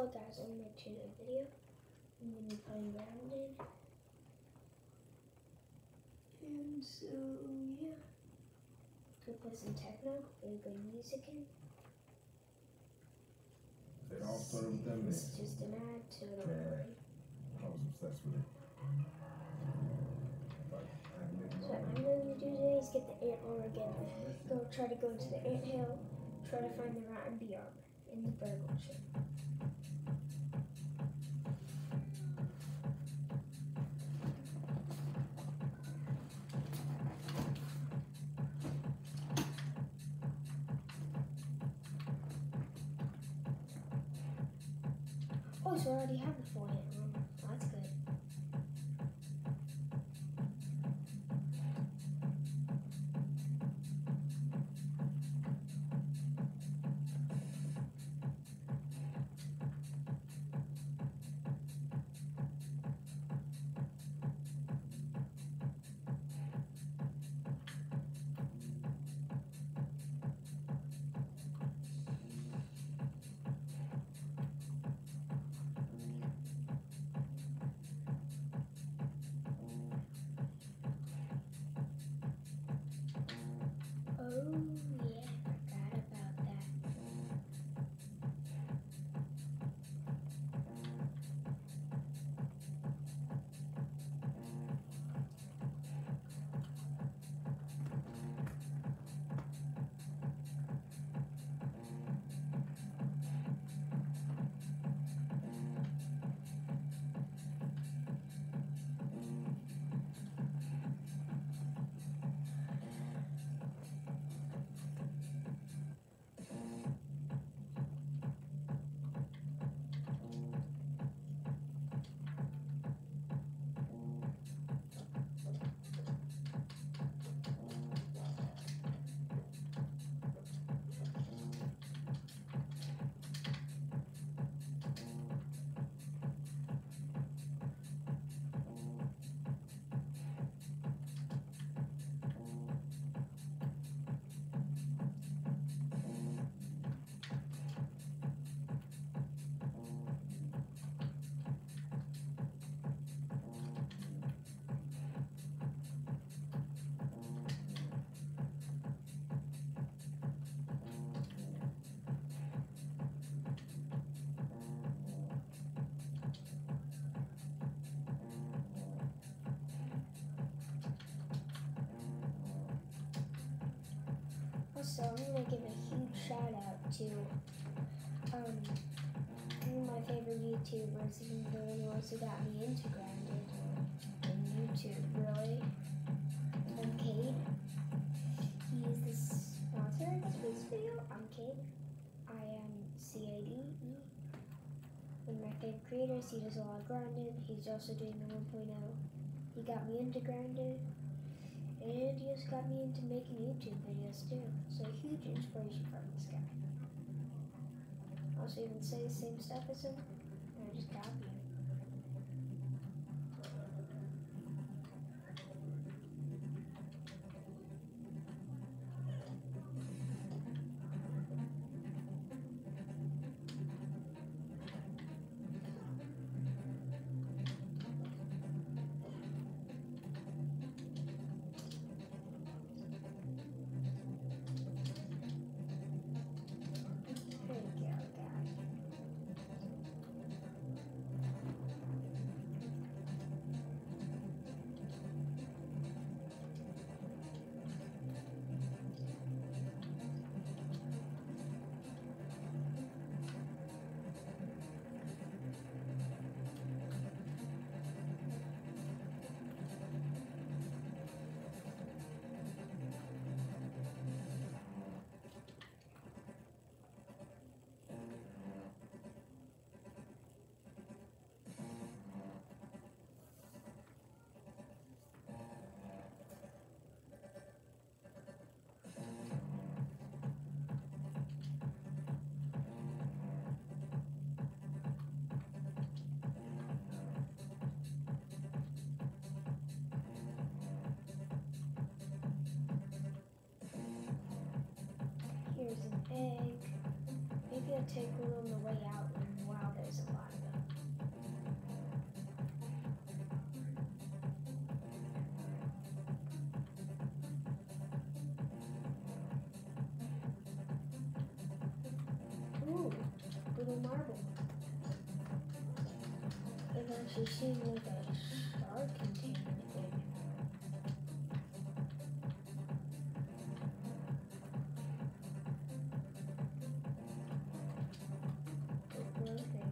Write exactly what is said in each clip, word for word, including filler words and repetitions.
well guys, I'm going to the video. I'm going to be playing Grounded. And so, yeah. Gonna play some techno, really good music in. They all started with them. This is just an ad, so don't worry. I was obsessed with it. So what I'm going to do today is get the antler again. Go try to go into the anthill, try to find the rotten bee armor in the burglar ship. Oh, so I already have the full hand armor. That's good. Oh, yeah, forgot about that. Also, I'm gonna give a huge shout out to um, one of my favorite YouTubers, even the ones who got me into Grounded in YouTube, really. Uncade. He is the sponsor of this video. Uncade. I am C A D E. One of my favorite creators. He does a lot of Grounded. He's also doing the one point oh. He got me into Grounded. And he just got me into making YouTube videos too. So huge inspiration from this guy. I also even say the same stuff as him, and I just copy him. There we go, guys. Here's an egg. Maybe I'll take one on the way out. And wow, there's blue marble. It actually seemed like a shark container thing. The blue thing.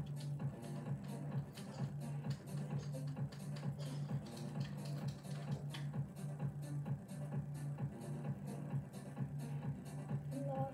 Look.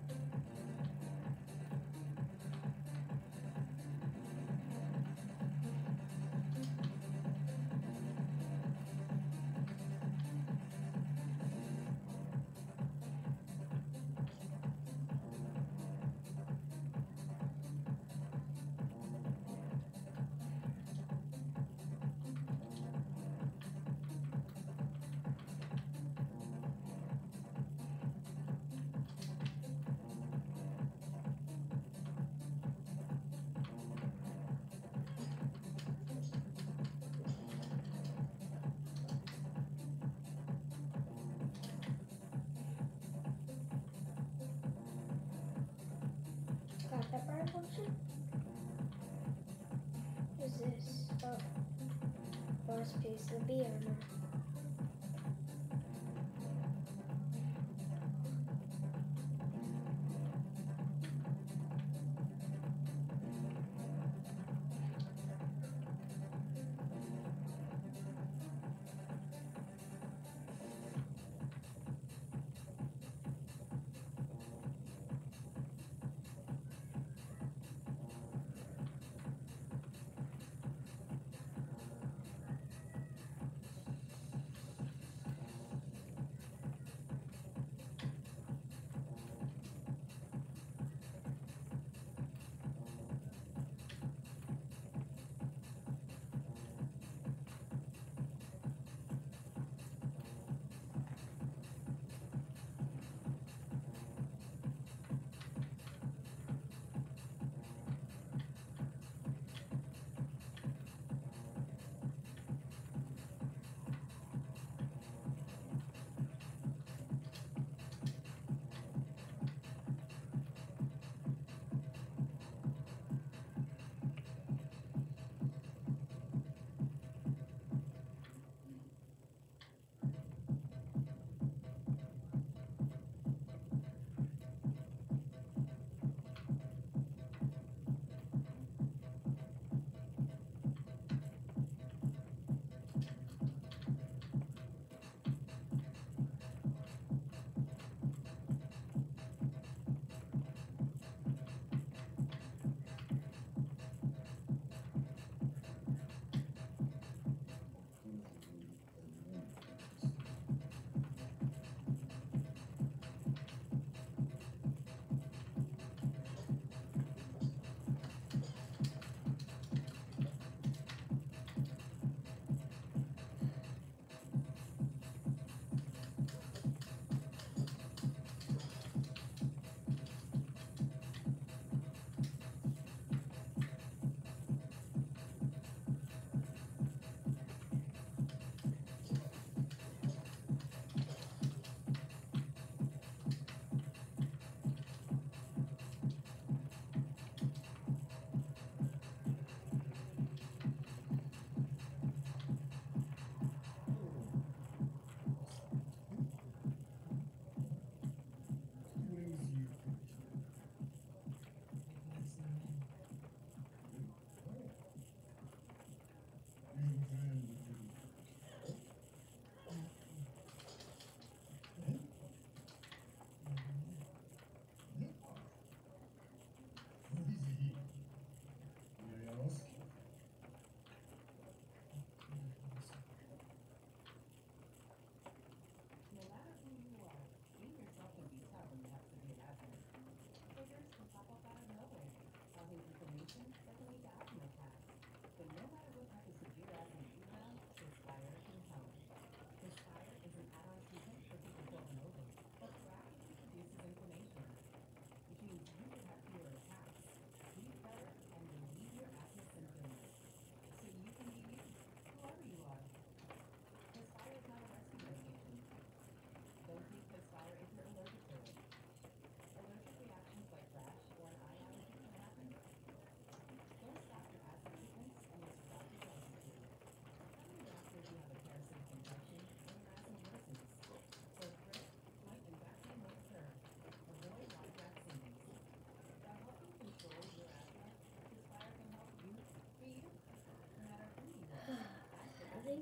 Got that bird function? What is this? Oh. Last piece of bee armor.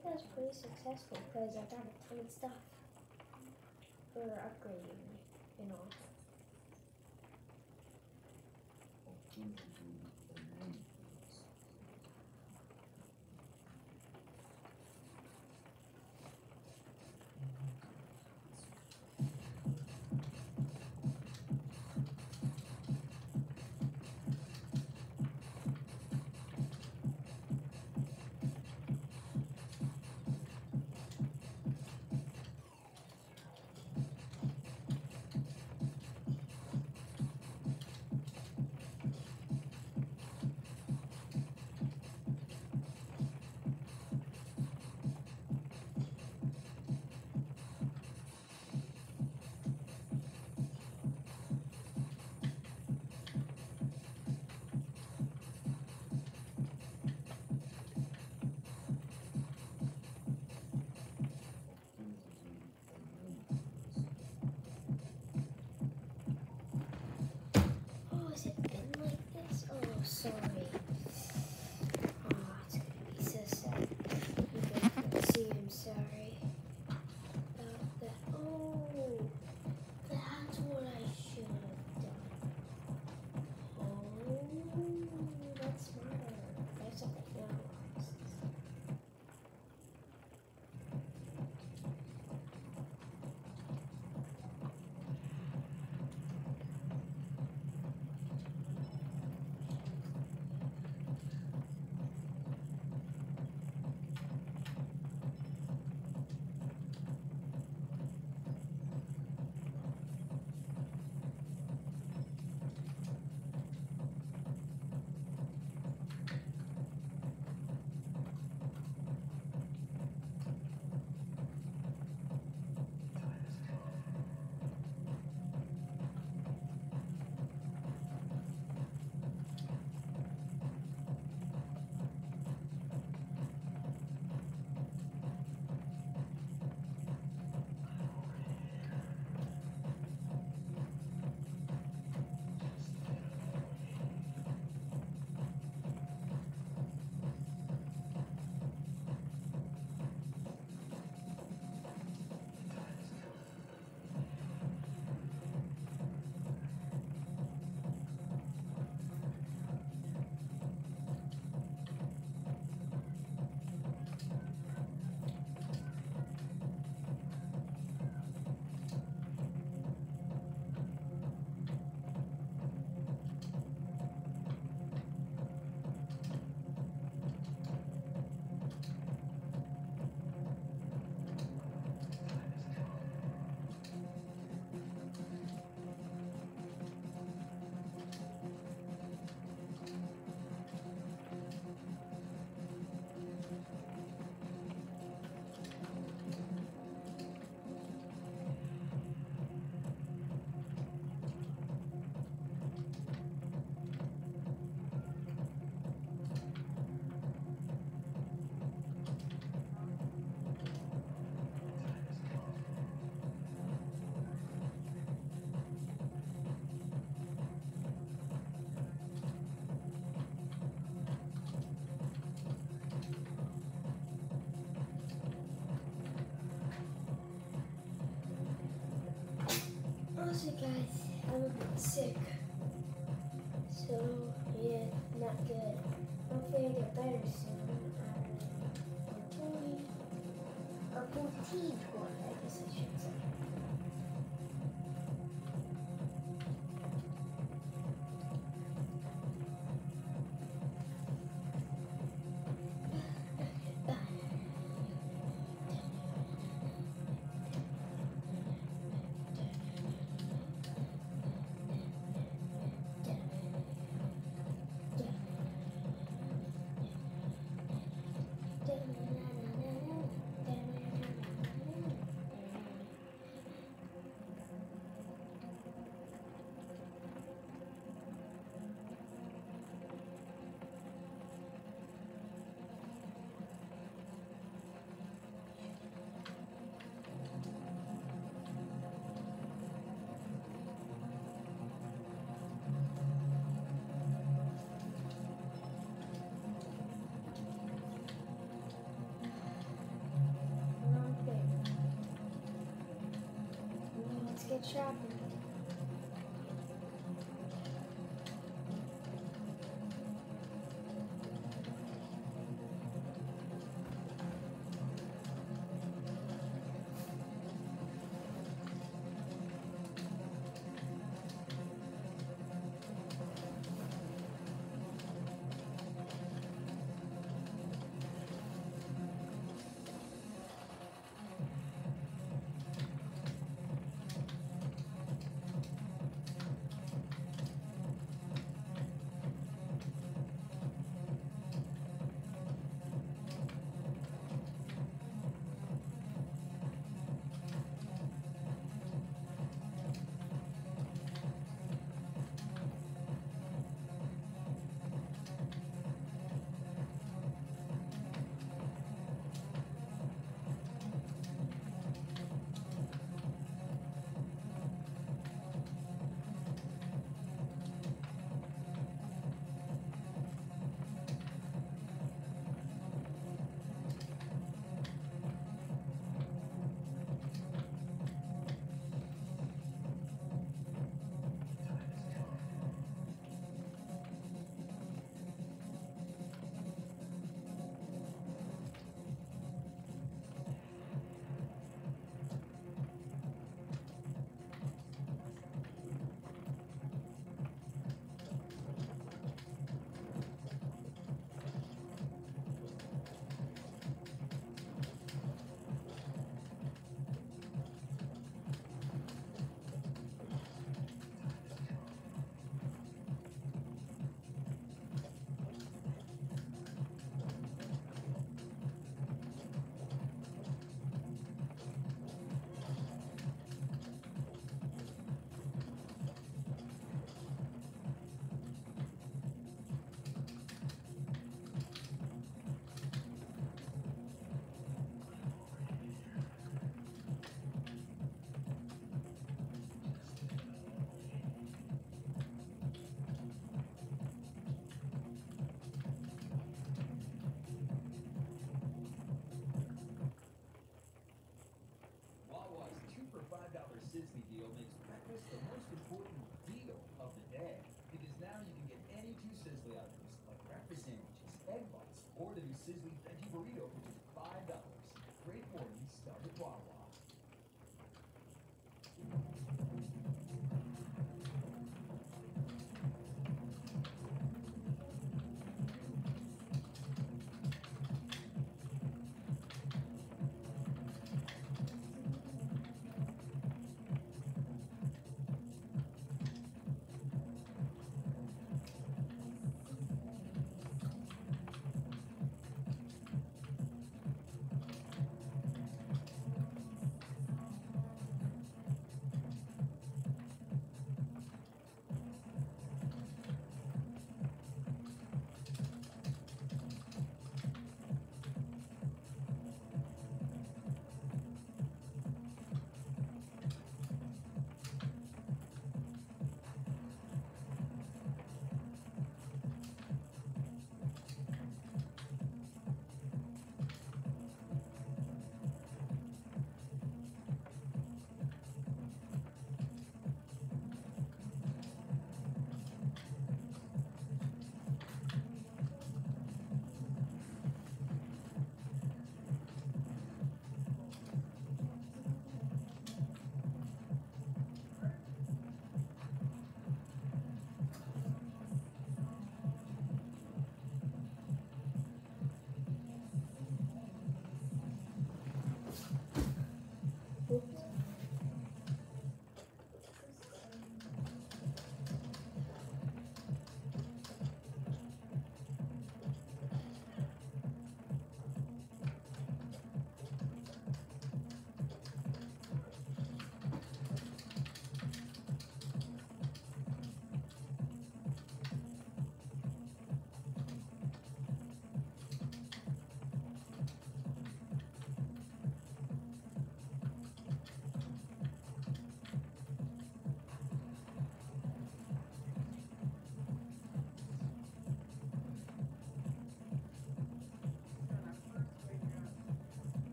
think that was pretty successful because I got a ton of stuff for upgrading and all. Oh, has it been like this? Oh, sorry. Oh, it's gonna be so sad. You guys can see I'm sorry about that. Oh, that's what I should have done. Oh, that's smarter. That's something now. Also, guys, I'm a bit sick. So, yeah, not good. Hopefully, I get better soon. Um, or fourteen one, I guess I should say. shopping.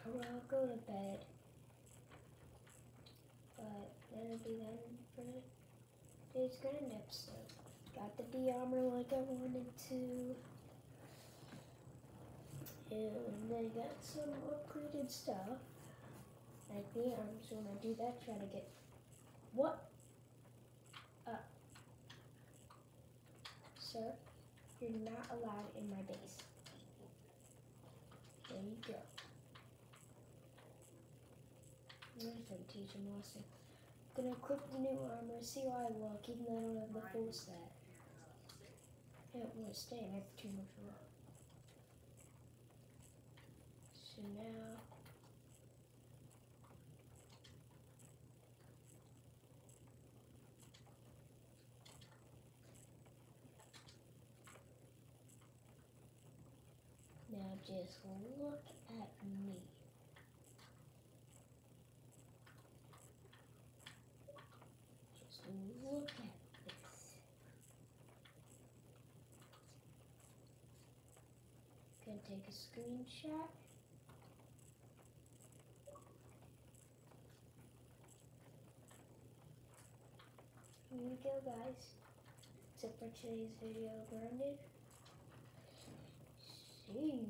Or I'll go to bed. But that'll be then for today's grand episode. Got the D armor like I wanted to. And I got some upgraded stuff. Like the arms. When I do that, try to get. What? Uh. Sir, you're not allowed in my base. There you go. I'm gonna teach him a lesson. Gonna equip the new armor, see how I look, even though I don't have the full set. I don't want to stay in there for too much long. So now, now just look at me. Just look at this. Gonna take a screenshot. Here we go, guys. That's it for today's video, Grounded. See